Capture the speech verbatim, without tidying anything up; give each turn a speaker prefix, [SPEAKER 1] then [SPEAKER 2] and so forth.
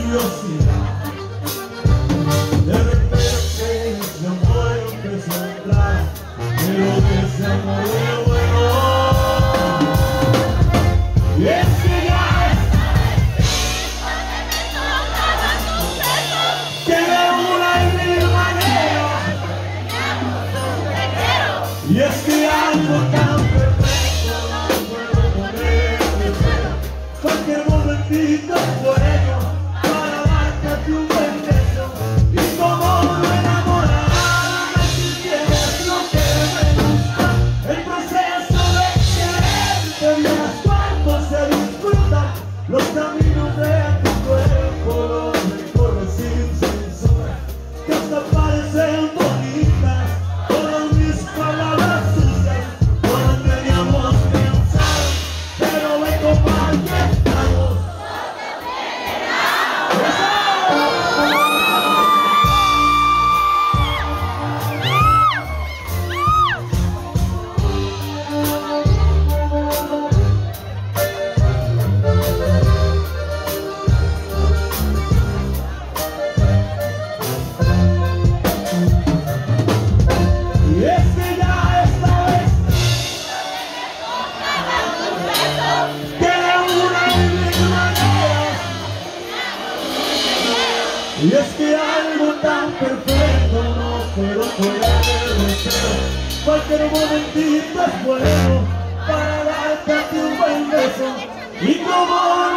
[SPEAKER 1] curiosidad. De repente ese amor empezó a entrar, pero de ese amor de bueno. Y es que ya tiene una y mil maneras. Y es que algo tan perfecto no puedo poner de fuera. Cualquier momentito es bueno para darte un buen beso. Y como no enamorada me sintieras lo que me gusta. El proceso de quererte verás cuando se disfruta. Los caminos de tu cuerpo los recorres sin censura, que hasta parecen bonitas todas mis palabras sucias. No las teníamos pensado, pero ven como aquí estamos. Y es que ya esta vez tiene una y mil maneras. Y es que algo tan perfecto no puedo poner deseo. Cualquier momentito es bueno para darte un buen beso. Y como